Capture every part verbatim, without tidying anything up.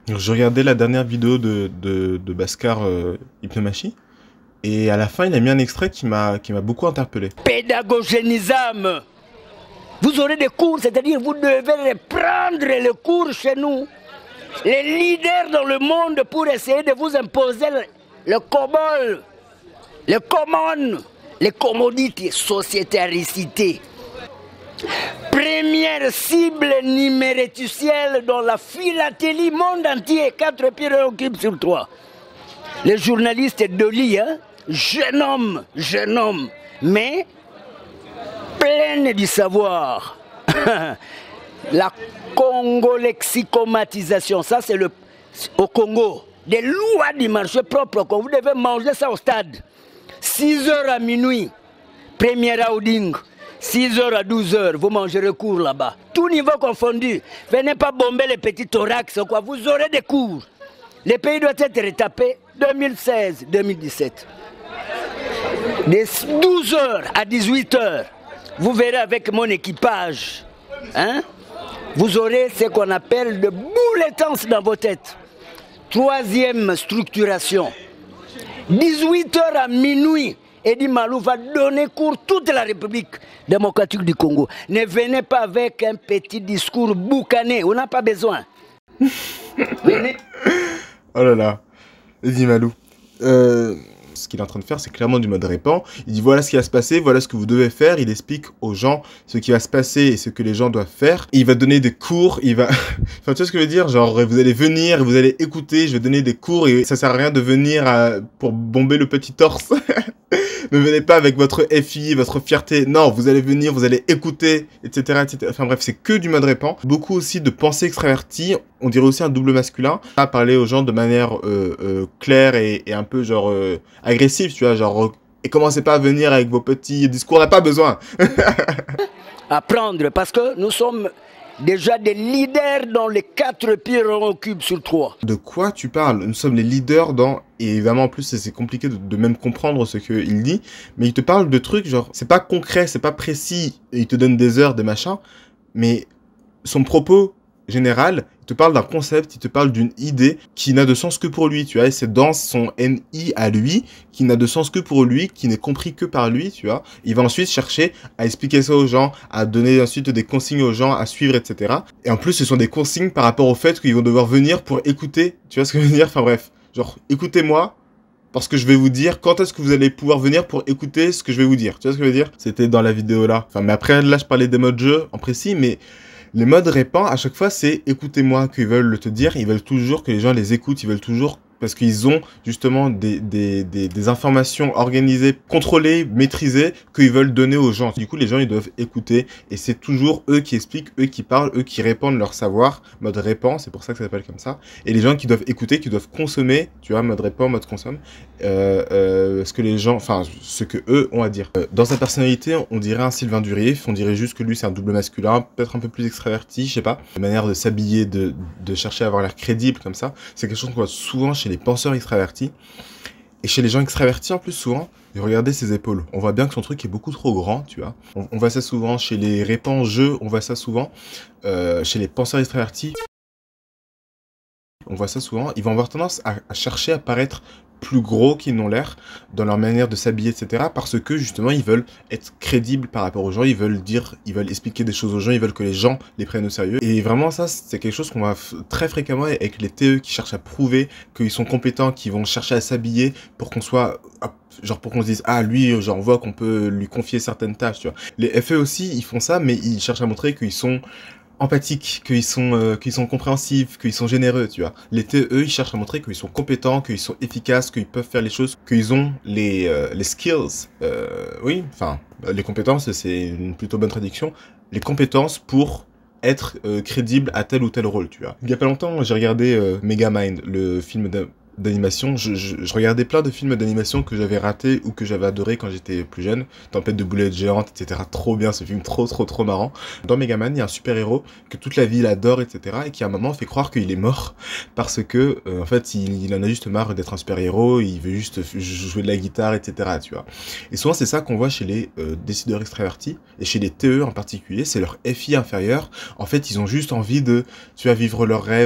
Je regardais la dernière vidéo de, de, de Bhaskar euh, Hypnomachie, et à la fin, il a mis un extrait qui m'a qui m'a beaucoup interpellé. Pédagogisme. Vous aurez des cours, c'est-à-dire vous devez prendre les cours chez nous. Les leaders dans le monde pour essayer de vous imposer le, le cobol, le common, les commodités, sociétaricité. Première cible numéréticielle dans la philatélie monde entier, quatre pieds en cube sur trois. Les journalistes de l'I, hein, jeune homme, jeune homme, mais plein du savoir. La congo-lexicomatisation, ça c'est le au Congo. Des lois du marché propre, vous devez manger ça au stade. six heures à minuit, première outing. six heures à douze heures, vous mangerez cours là-bas. Tout niveau confondu. Venez pas bomber les petits thorax, quoi. Vous aurez des cours. Le pays doit être retapé deux mille seize deux mille dix-sept. De douze heures à dix-huit heures, vous verrez avec mon équipage, hein, vous aurez ce qu'on appelle de boulettance dans vos têtes. Troisième structuration. dix-huit heures à minuit, Edi Malou va donner cours toute la République démocratique du Congo. Ne venez pas avec un petit discours boucané, on n'a pas besoin. Venez. Oh là là, Edi Malou. Euh, ce qu'il est en train de faire, c'est clairement du mode répand. Il dit voilà ce qui va se passer, voilà ce que vous devez faire. Il explique aux gens ce qui va se passer et ce que les gens doivent faire. Il va donner des cours, il va... enfin, tu vois ce que je veux dire? Genre, vous allez venir, vous allez écouter, je vais donner des cours et ça sert à rien de venir à... pour bomber le petit torse. Ne venez pas avec votre F I, votre fierté. Non, vous allez venir, vous allez écouter, et cetera, et cetera. Enfin bref, c'est que du mode répand. Beaucoup aussi de pensée extravertie. On dirait aussi un double masculin. À parler aux gens de manière euh, euh, claire et, et un peu genre euh, agressive, tu vois, genre. Et commencez pas à venir avec vos petits discours, on n'a pas besoin. Apprendre, parce que nous sommes déjà des leaders dans les quatre pieds ronds cubes sur trois. De quoi tu parles? Nous sommes les leaders dans... Et évidemment, en plus, c'est compliqué de, de même comprendre ce qu'il dit. Mais il te parle de trucs, genre, c'est pas concret, c'est pas précis. Et il te donne des heures, des machins. Mais son propos général, il te parle d'un concept, il te parle d'une idée qui n'a de sens que pour lui, tu vois. Et c'est dans son N I à lui, qui n'a de sens que pour lui, qui n'est compris que par lui, tu vois. Il va ensuite chercher à expliquer ça aux gens, à donner ensuite des consignes aux gens à suivre, et cetera. Et en plus, ce sont des consignes par rapport au fait qu'ils vont devoir venir pour écouter, tu vois ce que je veux dire? Enfin bref, genre, écoutez-moi, parce que je vais vous dire quand est-ce que vous allez pouvoir venir pour écouter ce que je vais vous dire. Tu vois ce que je veux dire? C'était dans la vidéo là. Enfin, mais après, là, je parlais des modes jeu en précis, mais les modes répand, à chaque fois, c'est écoutez-moi qu'ils veulent te dire. Ils veulent toujours que les gens les écoutent. Ils veulent toujours... Parce qu'ils ont justement des, des, des, des informations organisées, contrôlées, maîtrisées, qu'ils veulent donner aux gens. Du coup, les gens, ils doivent écouter. Et c'est toujours eux qui expliquent, eux qui parlent, eux qui répandent leur savoir. Mode répand, c'est pour ça que ça s'appelle comme ça. Et les gens qui doivent écouter, qui doivent consommer, tu vois, mode répand, mode consomme, euh, euh, ce que les gens, enfin, ce que eux ont à dire. Euh, dans sa personnalité, on dirait un Sylvain Durief. On dirait juste que lui, c'est un double masculin, peut-être un peu plus extraverti, je sais pas. La manière de s'habiller, de, de chercher à avoir l'air crédible comme ça, c'est quelque chose qu'on voit souvent chez les penseurs extravertis. Et chez les gens extravertis, en plus, souvent, regardez ses épaules. On voit bien que son truc est beaucoup trop grand, tu vois. On, on voit ça souvent chez les répand-jeux, on voit ça souvent euh, chez les penseurs extravertis. On voit ça souvent. Ils vont avoir tendance à, à chercher à paraître plus gros qu'ils n'ont l'air dans leur manière de s'habiller, et cetera. Parce que justement, ils veulent être crédibles par rapport aux gens. Ils veulent dire, ils veulent expliquer des choses aux gens. Ils veulent que les gens les prennent au sérieux. Et vraiment, ça, c'est quelque chose qu'on voit très fréquemment avec les T E qui cherchent à prouver qu'ils sont compétents, qui vont chercher à s'habiller pour qu'on soit, genre pour qu'on se dise, ah lui, genre on voit qu'on peut lui confier certaines tâches, tu vois. Les F E aussi, ils font ça, mais ils cherchent à montrer qu'ils sont empathiques, qu'ils sont, euh, qu'ils sont compréhensifs, qu'ils sont généreux, tu vois. Les T E, ils cherchent à montrer qu'ils sont compétents, qu'ils sont efficaces, qu'ils peuvent faire les choses, qu'ils ont les, euh, les skills, euh, oui, enfin, les compétences, c'est une plutôt bonne traduction, les compétences pour être euh, crédible à tel ou tel rôle, tu vois. Il y a pas longtemps, j'ai regardé euh, Megamind, le film de d'animation, je, je, je regardais plein de films d'animation que j'avais ratés ou que j'avais adoré quand j'étais plus jeune. Tempête de boulettes géantes, et cetera. Trop bien, ce film, trop trop trop marrant. Dans Megaman, il y a un super-héros que toute la ville adore, et cetera. Et qui à un moment fait croire qu'il est mort parce que, euh, en fait, il, il en a juste marre d'être un super-héros, il veut juste jouer de la guitare, et cetera. Tu vois. Et souvent, c'est ça qu'on voit chez les euh, décideurs extravertis et chez les T E en particulier, c'est leur F I inférieur. En fait, ils ont juste envie de, tu vois, vivre leurs rêves,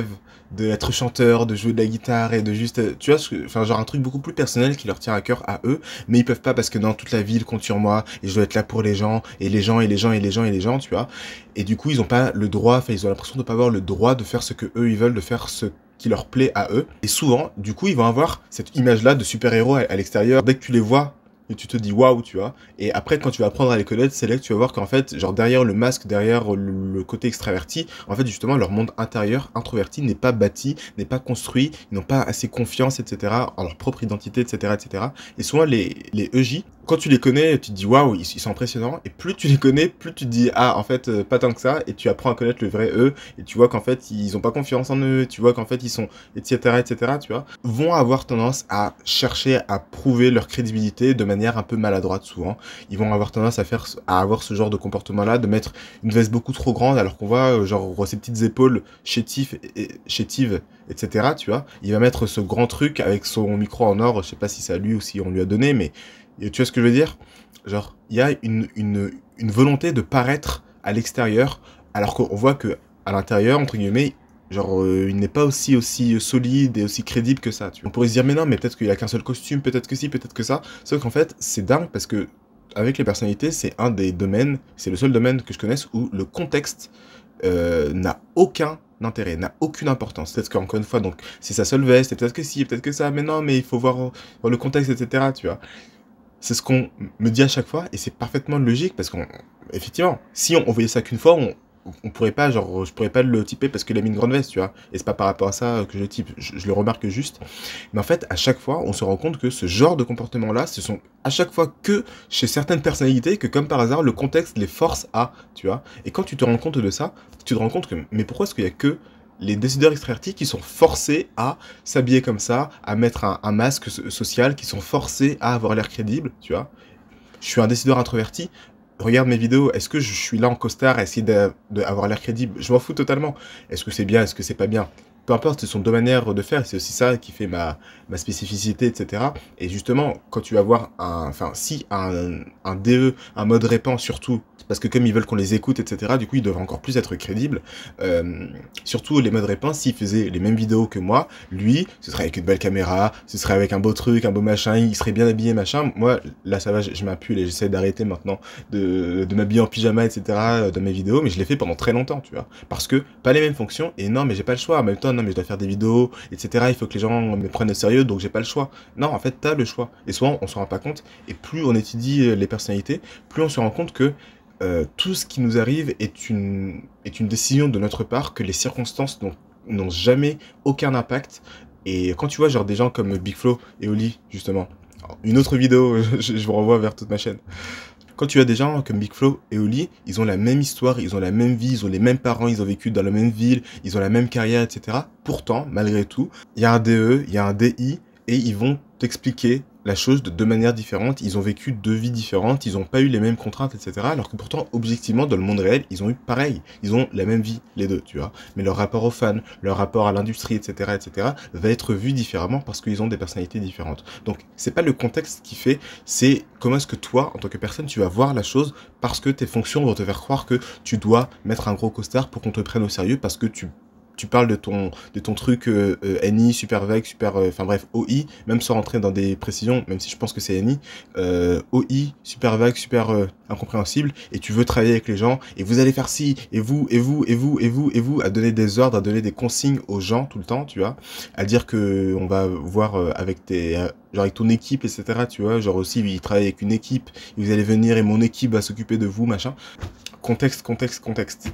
d'être chanteur, de jouer de la guitare et de juste, tu vois, enfin genre un truc beaucoup plus personnel qui leur tient à cœur à eux, mais ils peuvent pas parce que non, toute la ville compte sur moi et je dois être là pour les gens et les gens et les gens et les gens et les gens, tu vois. Et du coup, ils ont pas le droit, enfin ils ont l'impression de pas avoir le droit de faire ce que eux ils veulent, de faire ce qui leur plaît à eux. Et souvent, du coup, ils vont avoir cette image-là de super-héros à, à l'extérieur. Dès que tu les vois, et tu te dis waouh, tu vois. Et après, quand tu vas apprendre à les connaître, c'est là que tu vas voir qu'en fait, genre derrière le masque, derrière le, le côté extraverti, en fait, justement, leur monde intérieur, introverti, n'est pas bâti, n'est pas construit, ils n'ont pas assez confiance, et cetera, en leur propre identité, et cetera, et cetera. Et souvent, les, les E J, quand tu les connais, tu te dis waouh, ils, ils sont impressionnants. Et plus tu les connais, plus tu te dis ah, en fait, euh, pas tant que ça. Et tu apprends à connaître le vrai eux. Et tu vois qu'en fait, ils ont pas confiance en eux. Tu vois qu'en fait, ils sont, et cetera, et cetera, tu vois, vont avoir tendance à chercher à prouver leur crédibilité de manière un peu maladroite souvent. Ils vont avoir tendance à faire, à avoir ce genre de comportement-là, de mettre une veste beaucoup trop grande alors qu'on voit euh, genre ses petites épaules chétives, et, chétives, et cetera. Tu vois, il va mettre ce grand truc avec son micro en or. Je sais pas si c'est à lui ou si on lui a donné, mais et tu vois ce que je veux dire? Genre, il y a une, une, une volonté de paraître à l'extérieur, alors qu'on voit que à l'intérieur, entre guillemets, genre, euh, il n'est pas aussi, aussi solide et aussi crédible que ça, tu vois. On pourrait se dire, mais non, mais peut-être qu'il a qu'un seul costume, peut-être que si, peut-être que ça. Sauf qu'en fait, c'est dingue parce que, avec les personnalités, c'est un des domaines, c'est le seul domaine que je connaisse où le contexte euh, n'a aucun intérêt, n'a aucune importance. Peut-être qu'encore une fois, donc, c'est sa seule veste, et peut-être que si, peut-être que ça, mais non, mais il faut voir, voir le contexte, et cetera, tu vois. C'est ce qu'on me dit à chaque fois, et c'est parfaitement logique, parce qu'on, effectivement, si on, on voyait ça qu'une fois, on, on pourrait pas, genre, je pourrais pas le typer parce qu'il a mis une grande veste, tu vois, et c'est pas par rapport à ça que je le type, je, je le remarque juste, mais en fait, à chaque fois, on se rend compte que ce genre de comportement-là, ce sont à chaque fois que chez certaines personnalités, que comme par hasard, le contexte les force à, tu vois, et quand tu te rends compte de ça, tu te rends compte que, mais pourquoi est-ce qu'il y a que les décideurs extravertis qui sont forcés à s'habiller comme ça, à mettre un, un masque social, qui sont forcés à avoir l'air crédible, tu vois. Je suis un décideur introverti, regarde mes vidéos, est-ce que je suis là en costard à essayer d'avoir l'air crédible? Je m'en fous totalement. Est-ce que c'est bien, est-ce que c'est pas bien? Peu importe, c'est son manière de faire, c'est aussi ça qui fait ma, ma spécificité, et cetera. Et justement, quand tu vas voir un, enfin, si un, un D E, un mode répand surtout, parce que comme ils veulent qu'on les écoute, et cetera, du coup, ils doivent encore plus être crédibles. Euh, surtout les modes répand, s'il faisait les mêmes vidéos que moi, lui, ce serait avec une belle caméra, ce serait avec un beau truc, un beau machin, il serait bien habillé, machin. Moi, là, ça va, je, je m'appule et j'essaie d'arrêter maintenant de, de m'habiller en pyjama, et cetera, dans mes vidéos, mais je l'ai fait pendant très longtemps, tu vois. Parce que, pas les mêmes fonctions, et non, mais j'ai pas le choix. En même temps, non, mais je dois faire des vidéos, et cetera, il faut que les gens me prennent au sérieux, donc j'ai pas le choix. Non, en fait, t'as le choix. Et souvent, on s'en rend pas compte, et plus on étudie les personnalités, plus on se rend compte que Euh, tout ce qui nous arrive est une, est une décision de notre part, que les circonstances n'ont jamais aucun impact. Et quand tu vois genre des gens comme Big Flo et Oli, justement, une autre vidéo, je, je vous renvoie vers toute ma chaîne. Quand tu as des gens comme Big Flo et Oli, ils ont la même histoire, ils ont la même vie, ils ont les mêmes parents, ils ont vécu dans la même ville, ils ont la même carrière, et cetera. Pourtant, malgré tout, il y a un D E, il y a un D I, et ils vont t'expliquer la chose de deux manières différentes, ils ont vécu deux vies différentes, ils n'ont pas eu les mêmes contraintes, et cetera. Alors que pourtant, objectivement, dans le monde réel, ils ont eu pareil. Ils ont la même vie, les deux, tu vois. Mais leur rapport aux fans, leur rapport à l'industrie, et cetera, et cetera, va être vu différemment parce qu'ils ont des personnalités différentes. Donc, c'est pas le contexte qui fait, c'est comment est-ce que toi, en tant que personne, tu vas voir la chose parce que tes fonctions vont te faire croire que tu dois mettre un gros costard pour qu'on te prenne au sérieux parce que tu tu parles de ton, de ton truc euh, euh, N I, super vague, super, enfin euh, bref, O I, même sans rentrer dans des précisions, même si je pense que c'est N I, euh, O I, super vague, super euh, incompréhensible, et tu veux travailler avec les gens, et vous allez faire ci, et vous, et vous, et vous, et vous, et vous, à donner des ordres, à donner des consignes aux gens tout le temps, tu vois, à dire que on va voir euh, avec tes... Euh, genre avec ton équipe, et cetera, tu vois, genre aussi, il travaille avec une équipe, et vous allez venir, et mon équipe va s'occuper de vous, machin. Contexte, contexte, contexte.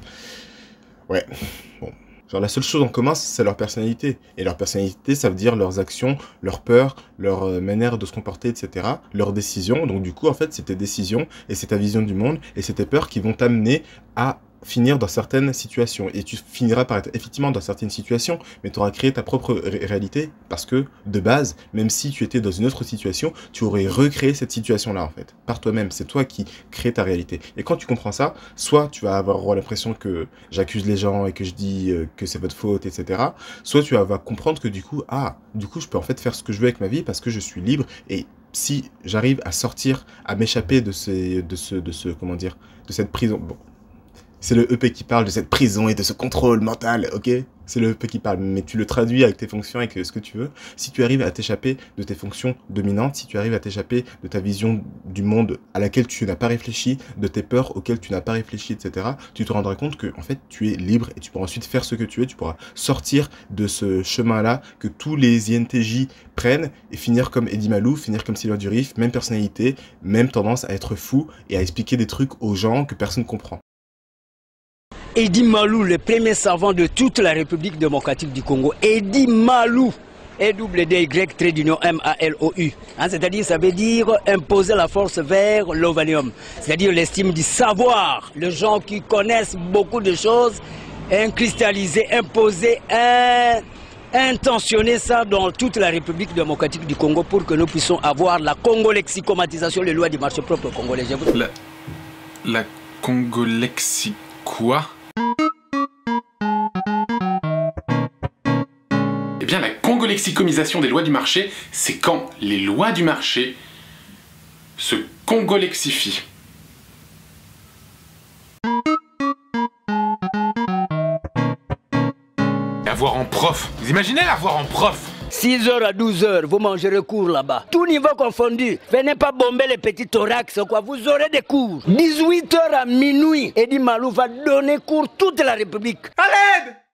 Ouais, bon. Genre la seule chose en commun, c'est leur personnalité. Et leur personnalité, ça veut dire leurs actions, leurs peurs, leur euh, manière de se comporter, et cetera. Leurs décisions. Donc du coup, en fait, c'est tes décisions et c'est ta vision du monde et c'est tes peurs qui vont t'amener à finir dans certaines situations. Et tu finiras par être effectivement dans certaines situations, mais tu auras créé ta propre ré réalité parce que, de base, même si tu étais dans une autre situation, tu aurais recréé cette situation-là, en fait, par toi-même. C'est toi qui crée ta réalité. Et quand tu comprends ça, soit tu vas avoir l'impression que j'accuse les gens et que je dis euh, que c'est votre faute, et cetera. Soit tu vas comprendre que du coup, ah, du coup, je peux en fait faire ce que je veux avec ma vie parce que je suis libre et si j'arrive à sortir, à m'échapper de ces, de ce, de ce, comment dire, de cette prison, bon, c'est le E P qui parle de cette prison et de ce contrôle mental, ok? c'est le E P qui parle, mais tu le traduis avec tes fonctions, avec ce que tu veux. Si tu arrives à t'échapper de tes fonctions dominantes, si tu arrives à t'échapper de ta vision du monde à laquelle tu n'as pas réfléchi, de tes peurs auxquelles tu n'as pas réfléchi, et cetera, tu te rendras compte que en fait tu es libre et tu pourras ensuite faire ce que tu veux, tu pourras sortir de ce chemin-là que tous les I N T J prennent et finir comme Eddie Malou, finir comme Sylvain Durif, même personnalité, même tendance à être fou et à expliquer des trucs aux gens que personne ne comprend. Eddie Malou, le premier savant de toute la République démocratique du Congo. Eddie Malou. E W D Y trait d'union M A L O U. Hein, c'est-à-dire, ça veut dire imposer la force vers l'ovanium. C'est-à-dire l'estime du savoir. Les gens qui connaissent beaucoup de choses, cristalliser, imposer, un, intentionner ça dans toute la République démocratique du Congo pour que nous puissions avoir la congolexicomatisation, les lois du marché propre congolais. La, la congolexie quoi? Eh bien, la congolexicomisation des lois du marché, c'est quand les lois du marché se congolexifient. Avoir en prof. Vous imaginez l'avoir en prof? six heures à douze heures, vous mangerez cours là-bas. Tout niveau confondu. Venez pas bomber les petits thorax, quoi. Vous aurez des cours. dix-huit heures à minuit, Eddie Malou va donner cours toute la République. À l'aide!